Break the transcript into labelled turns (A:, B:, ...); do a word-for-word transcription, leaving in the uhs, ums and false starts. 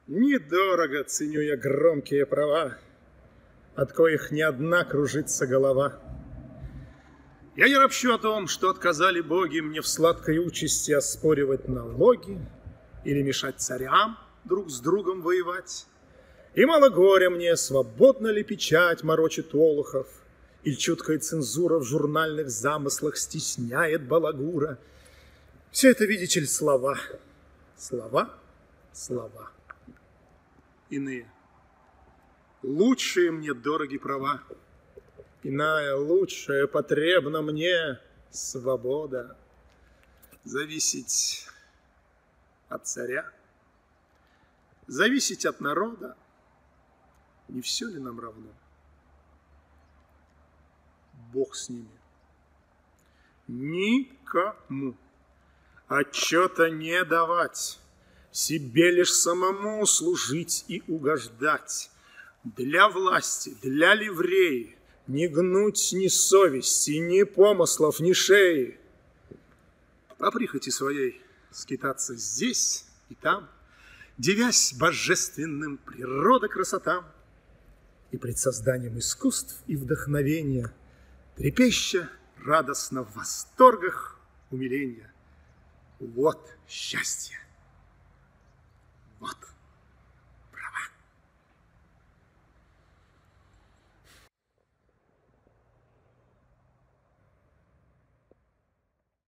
A: Недорого ценю я громкие права, от коих не одна кружится голова. Я не ропщу о том, что отказали боги мне в сладкой участи оспоривать налоги или мешать царям друг с другом воевать. И мало горя мне, свободно ли печать морочит олухов, или чуткая цензура в журнальных замыслах стесняет балагура. Все это, видите ли, слова, слова, слова. Иные. Лучшие мне дороги права. Иная, лучшая, потребна мне свобода. Зависеть от царя, зависеть от народа. Не все ли нам равно? Бог с ними. Никому отчета не давать, себе лишь самому служить и угождать. Для власти, для ливреи не гнуть ни совести, ни помыслов, ни шеи. По прихоти своей скитаться здесь и там, дивясь божественным природа красотам, и пред созданием искусств и вдохновения, трепеща радостно в восторгах умиления. Вот счастье!